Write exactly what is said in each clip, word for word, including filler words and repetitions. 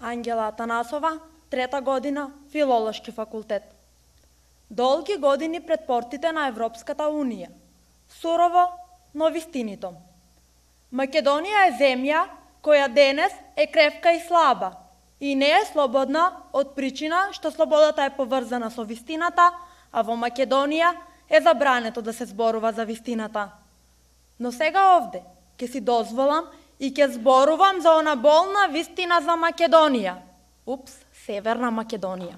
Ангела Атанасова, трета година, Филолошки факултет. Долги години пред портите на Европската унија. Сурово, но вистинито. Македонија е земја која денес е кревка и слаба и не е слободна од причина што слободата е поврзана со вистината, а во Македонија е забрането да се зборува за вистината. Но сега овде ќе си дозволам и ќе зборувам за она болна вистина за Македонија. Упс, Северна Македонија.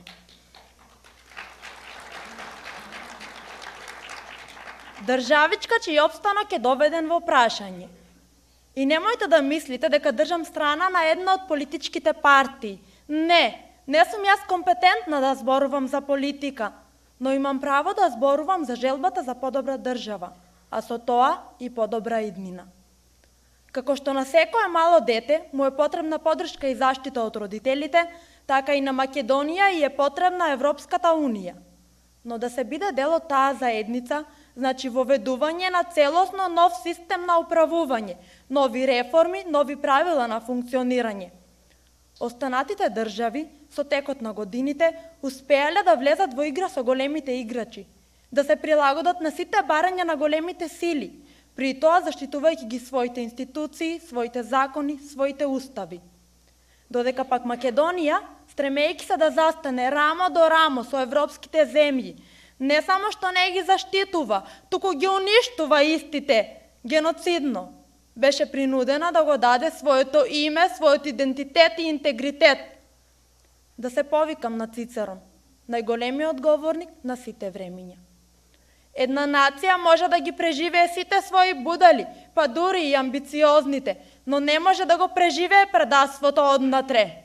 Државичка чиј опстанок е доведен во прашање. И немојте да мислите дека држам страна на една од политичките партии. Не, не сум јас компетентна да зборувам за политика, но имам право да зборувам за желбата за подобра држава, а со тоа и подобра иднина. Како што на секое мало дете му е потребна подршка и заштита од родителите, така и на Македонија и е потребна Европската унија. Но да се биде дел од таа заедница, значи воведување на целосно нов систем на управување, нови реформи, нови правила на функционирање. Останатите држави, со текот на годините, успеале да влезат во игра со големите играчи, да се прилагодат на сите барања на големите сили, при тоа заштитувајќи ги своите институции, своите закони, своите устави. Додека пак Македонија, стремејќи се да застане рамо до рамо со европските земји, не само што не ги заштитува, туку ги уништува истите, геноцидно, беше принудена да го даде своето име, својот идентитет и интегритет. Да се повикам на Цицерон, најголемиот говорник на сите времиња. Една нација може да ги преживее сите своји будали, па дури и амбициозните, но не може да го преживее предавството однатре.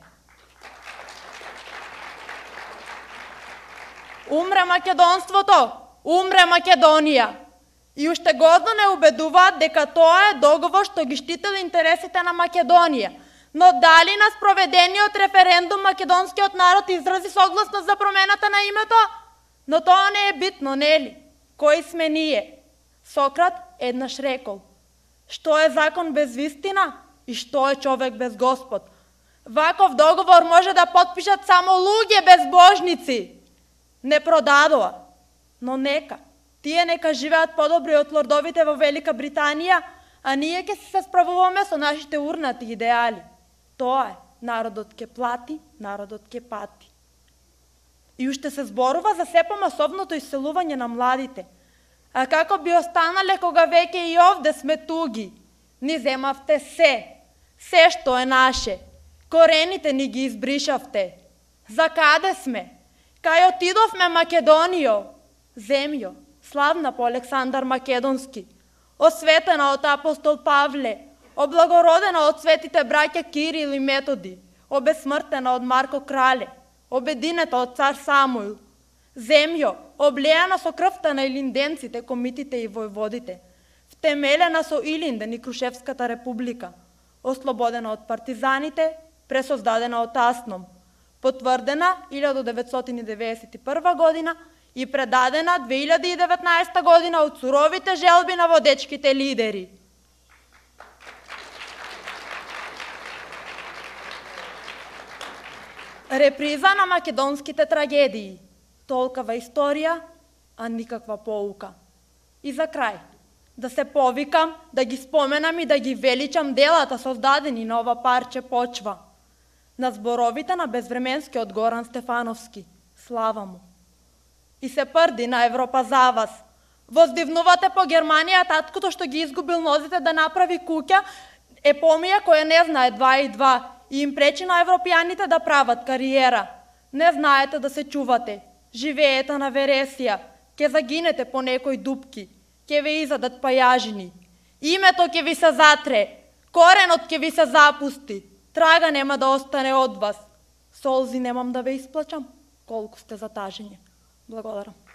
Умре македонството, умре Македонија. И уште годно не убедуваат дека тоа е договор што ги штител интересите на Македонија. Но дали на спроведениот референдум македонскиот народ изрази согласност за промената на името? Но тоа не е битно, нели? Кои сме ние? Сократ еднаш рекол: што е закон без вистина и што е човек без Господ? Ваков договор може да потпишат само луѓе безбожници. Не продадоа, но нека. Тие нека живеат подобри од лордовите во Велика Британија, а ние ќе се справуваме со нашите урнати идеали. Тоа е, народот ќе плати, народот ќе пати. И уште се зборува за се помасовното иселување на младите. А како би останале кога веќе и овде сме туги? Ни земавте се, се што е наше. Корените ни ги избришавте. За каде сме? Кај отидовме Македонијо? Земјо, славна по Александар Македонски, осветена од апостол Павле, облагородена од светите браќа Кирил и Методи, обесмртена од Марко Крале, обединета од цар Самуил. Земјо, облејана со крвта на илинденците, комитите и војводите, втемелена со Илинден и Крушевската република, ослободена од партизаните, пресоздадена од Асном, потврдена илјада деветстотини деветдесет и прва година и предадена две илјади и деветнаесета година од суровите желби на водечките лидери. Реприза на македонските трагедии. Толкава историја, а никаква поука. И за крај, да се повикам, да ги споменам и да ги величам делата создадени на ова парче почва. На зборовите на безвременскиот Горан Стефановски. Слава му! И се прди на Европа за вас. Воздивнувате по Германија таткото што ги изгубил нозите да направи куќа, епомија која не знае два и два и им пречи на европјаните да прават кариера. Не знаете да се чувате. Живеете на вересија. Ке загинете по некои дупки. Ке ве изадат пајажини. Името ќе ви се затре. Коренот ќе ви се запусти. Трага нема да остане од вас. Солзи немам да ве исплачам, колку сте затажени. Благодарам.